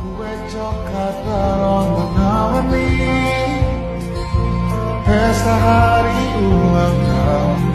Kue coklat balon menawani pesta hari ulang tahun.